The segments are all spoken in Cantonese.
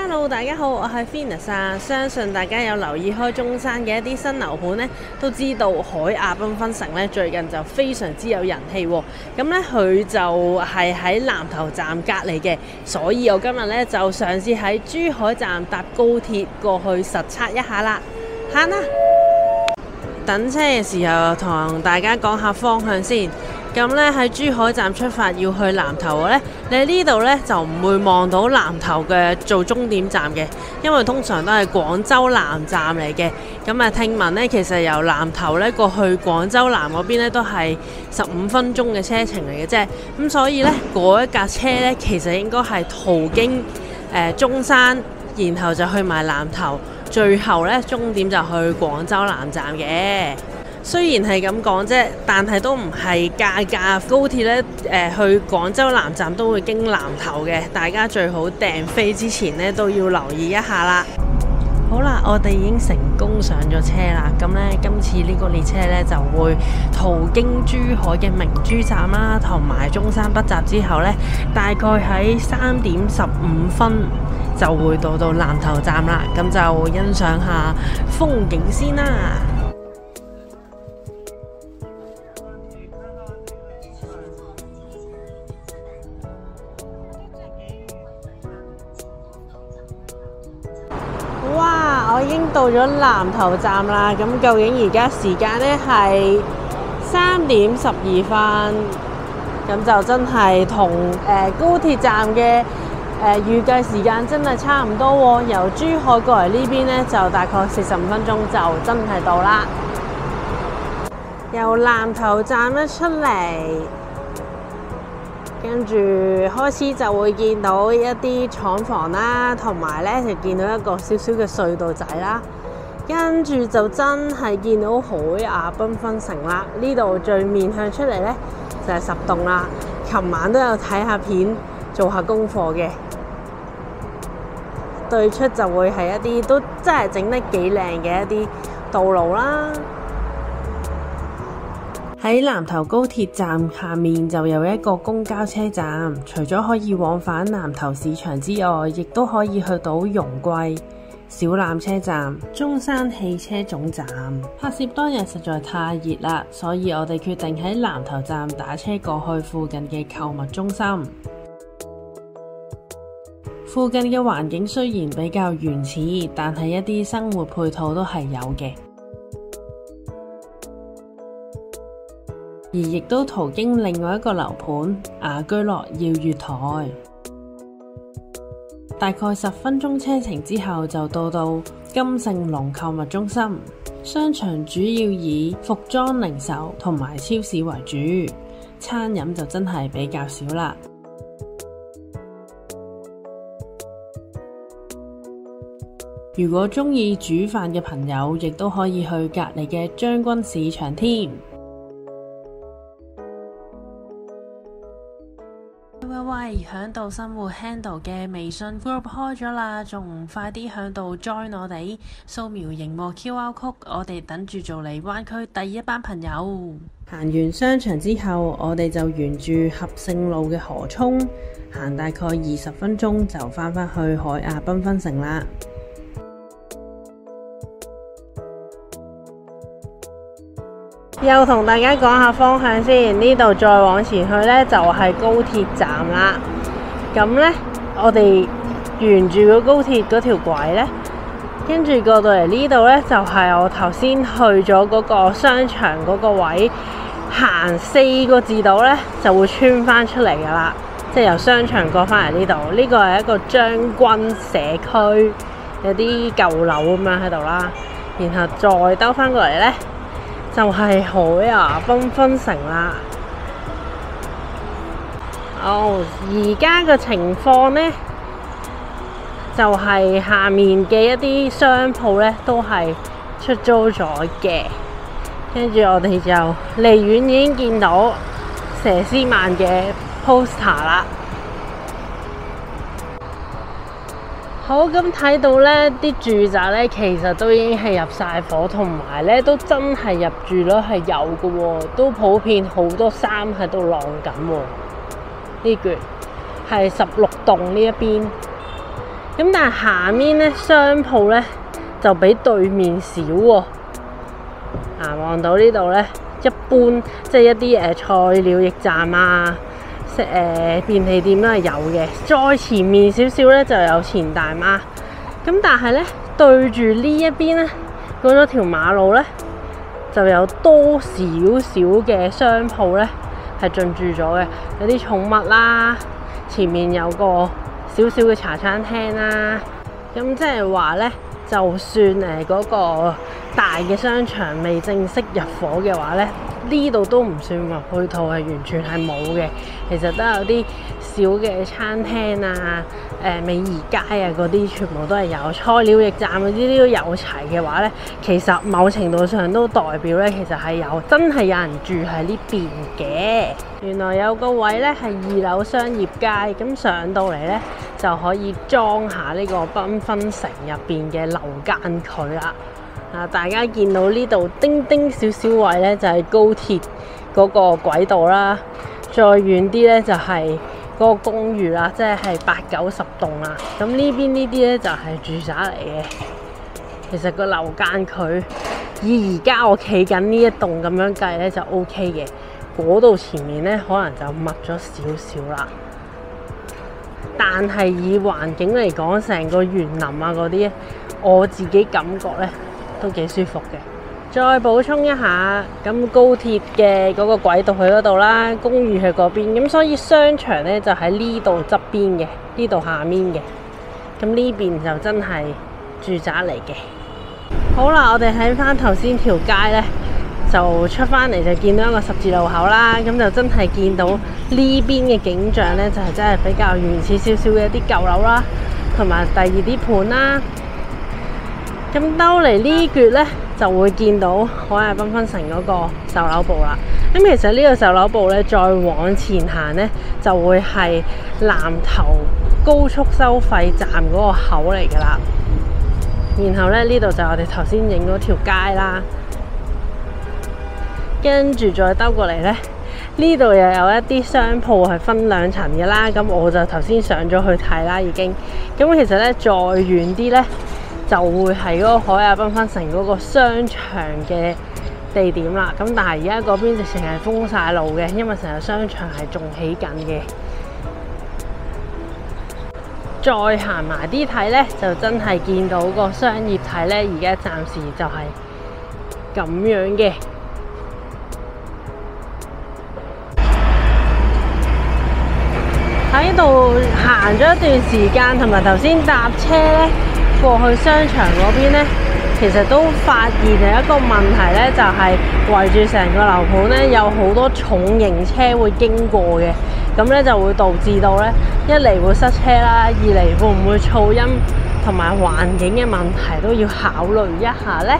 Hello， 大家好，我係 Venus 啊。相信大家有留意開中山嘅一啲新樓盤呢，都知道海亞繽紛城呢最近就非常之有人氣喎。咁呢，佢就係喺南頭站隔離嘅，所以我今日呢就嘗試喺珠海站搭高鐵過去實測一下啦。行啦！等車嘅時候同大家講下方向先。咁呢，喺珠海站出發要去南頭呢，你喺呢度呢就唔會望到南頭嘅做終點站嘅，因為通常都係廣州南站嚟嘅。咁啊，聽聞呢，其實由南頭呢過去廣州南嗰邊呢都係15分鐘嘅車程嚟嘅啫。咁所以呢，嗰一架車呢，其實應該係途經中山，然後就去埋南頭，最後呢，終點就去廣州南站嘅。雖然係咁講啫，但係都唔係架高鐵呢去廣州南站都會經南頭嘅，大家最好訂飛之前呢都要留意一下啦。好啦，我哋已經成功上咗車啦。咁呢，今次呢個列車呢就會途經珠海嘅明珠站啦，同埋中山北站之後呢，大概喺3點15分就會到南頭站啦。咁就欣賞下風景先啦。哇！我已經到咗南頭站啦。咁究竟而家時間呢係3點12分，咁就真係同高鐵站嘅預計時間真係差唔多喎。由珠海過嚟呢邊呢，就大概45分鐘就真係到啦。由南頭站一出嚟，跟住開始就會見到一啲廠房啦，同埋呢就見到一個小小嘅隧道仔啦。跟住就真係見到海亞繽紛城啦。呢度最面向出嚟呢，就係10棟啦。琴晚都有睇下片，做下功課嘅。對出就會係一啲都真係整得幾靚嘅一啲道路啦。喺南頭高鐵站下面就有一個公交車站，除咗可以往返南頭市場之外，亦都可以去到容桂、小欖車站、中山汽車總站。拍攝當日實在太熱啦，所以我哋決定喺南頭站打車過去附近嘅購物中心。附近嘅環境雖然比較原始，但係一啲生活配套都係有嘅。而亦都途經另外一個樓盤雅居樂耀月台，大概10分鐘車程之後就到金盛隆購物中心。商場主要以服裝零售同埋超市為主，餐飲就真係比較少啦。如果鍾意煮飯嘅朋友，亦都可以去隔離嘅將軍市場添。喂，響度生活 Handle 嘅微信 group 開咗啦，仲唔快啲響度 join 我哋，掃描螢幕 QR code， 我哋等住做你灣區第一班朋友。行完商場之後，我哋就沿住合盛路嘅河涌行大概20分鐘就返去海亞繽紛城啦。又同大家講下方向先，呢度再往前去呢，就係高鐵站啦。咁呢，我哋沿住個高鐵嗰條軌呢，跟住過到嚟呢度呢，就係我頭先去咗嗰個商場嗰個位，行4個字度呢，就會穿翻出嚟噶啦。即係由商場過翻嚟呢度，呢個係一個將軍社區，有啲舊樓咁樣喺度啦。然後再兜翻過嚟呢，就係海亞繽紛城啦。而家嘅情況呢，就係下面嘅一啲商鋪呢，都係出租咗嘅。跟住我哋就離遠已經見到佘詩曼嘅 poster 啦。好，咁睇到呢啲住宅呢，其實都已經係入晒伙，同埋呢都真係入住率係有嘅喎，都普遍好多衫喺度晾緊喎。呢橛係16棟呢一邊， 咁但係下面咧商鋪咧就比對面少喎。望到呢度咧，一般即係一啲菜鳥驛站啊，便利店都係有嘅。再前面少少咧就有錢大媽。咁但係咧對住呢一邊咧，過咗條馬路咧，就有多少少嘅商鋪咧係進駐咗嘅，有啲寵物啦，前面有個少少嘅茶餐廳啦。咁即係話咧，就算嗰個大嘅商場未正式入伙嘅話咧，呢度都唔算話配套係完全係冇嘅。其實都有啲小嘅餐廳啊、美宜街啊嗰啲，全部都係有。菜鳥驛站嗰啲都有齊嘅話咧，其實某程度上都代表咧，其實係真係有人住喺呢邊嘅。原來有個位咧係2樓商業街，咁上到嚟咧就可以裝下呢個繽紛城入邊嘅樓間距啦。大家見到呢度丁丁少少位咧，就係高鐵嗰個軌道啦。再遠啲咧就係嗰個公寓啦，即係8、90棟啦。咁呢邊呢啲咧就係住宅嚟嘅。其實個樓間距以而家我企緊呢一棟咁樣計咧就 OK 嘅。嗰度前面咧可能就密咗少少啦。但係以環境嚟講，成個園林啊嗰啲，我自己感覺咧都幾舒服嘅。再補充一下，咁高鐵嘅嗰個軌道去嗰度啦，公寓去嗰邊，咁所以商場咧就喺呢度側邊嘅，呢度下面嘅。咁呢邊就真係住宅嚟嘅。好啦，我哋喺翻頭先條街咧，就出翻嚟就見到一個十字路口啦。咁就真係見到呢邊嘅景象咧，就係真係比較原始少少嘅一啲舊樓啦，同埋第二啲盤啦。咁兜嚟呢橛咧，就會見到海亞繽紛城嗰個售樓部啦。咁其實呢個售樓部咧，再往前行咧，就會係南頭高速收費站嗰個口嚟噶啦。然後咧，呢度就我哋頭先影嗰條街啦。跟住再兜過嚟咧，呢度又有一啲商鋪係分2層嘅啦。咁我就頭先上咗去睇啦，已經。咁其實咧，再遠啲咧，就會係嗰個海亞繽紛城嗰個商場嘅地點啦。咁但係而家嗰邊直情係封晒路嘅，因為成個商場係仲起緊嘅。再行埋啲睇呢，就真係見到個商業體呢，而家暫時就係咁樣嘅。喺度行咗一段時間，同埋頭先搭車呢過去商場嗰邊呢，其實都發現有一個問題呢，就係圍住成個樓盤呢，有好多重型車會經過嘅。咁咧就會導致到咧，一嚟會塞車啦，二嚟會唔會噪音同埋環境嘅問題都要考慮一下咧。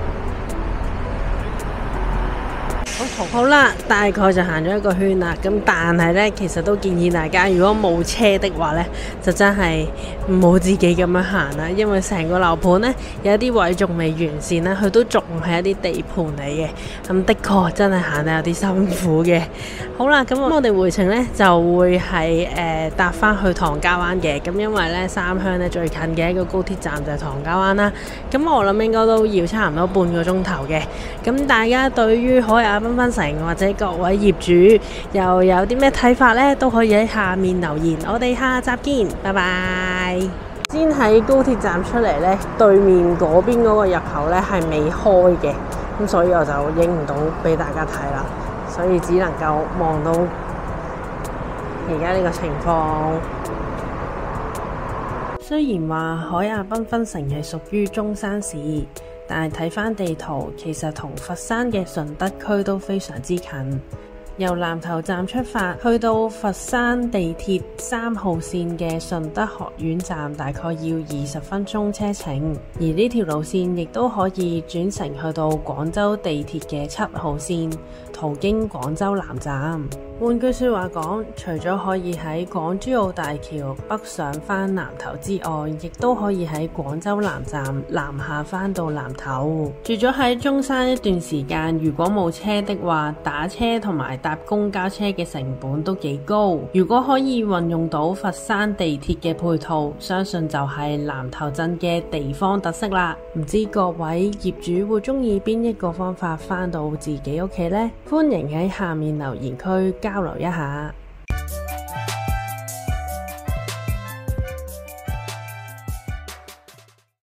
好啦，大概就行咗一個圈啦。咁但係咧，其實都建議大家，如果冇車的話咧，就真係唔好自己咁樣行啦。因為成個樓盤咧，有啲位仲未完善啦，佢都仲係一啲地盤嚟嘅。咁的確真係行得有啲辛苦嘅。好啦，咁我哋回程咧就會係搭翻去唐家灣嘅。咁因為咧三鄉咧最近嘅一個高鐵站就係唐家灣啦。咁我諗應該都要差唔多半個鐘頭嘅。咁大家對於海亞繽紛城或者各位業主又有啲咩睇法呢？都可以喺下面留言。我哋下集見，拜拜。先喺高鐵站出嚟呢，對面嗰邊嗰個入口呢係未開嘅，咁所以我就影唔到俾大家睇啦，所以只能夠望到而家呢個情況。雖然話海亞繽紛城係屬於中山市，但係睇返地圖，其實同佛山嘅順德區都非常之近。由南頭站出發，去到佛山地鐵3號線嘅順德學院站，大概要20分鐘車程。而呢條路線亦都可以轉乘去到廣州地鐵嘅7號線，途經廣州南站。換句說話講，除咗可以喺港珠澳大橋北上返南頭之外，亦都可以喺廣州南站南下返到南頭。住咗喺中山一段時間，如果冇車的話，打車同埋搭公交車嘅成本都幾高。如果可以運用到佛山地鐵嘅配套，相信就係南頭鎮嘅地方特色啦。唔知各位業主會中意邊一個方法返到自己屋企呢？歡迎喺下面留言區交流一下。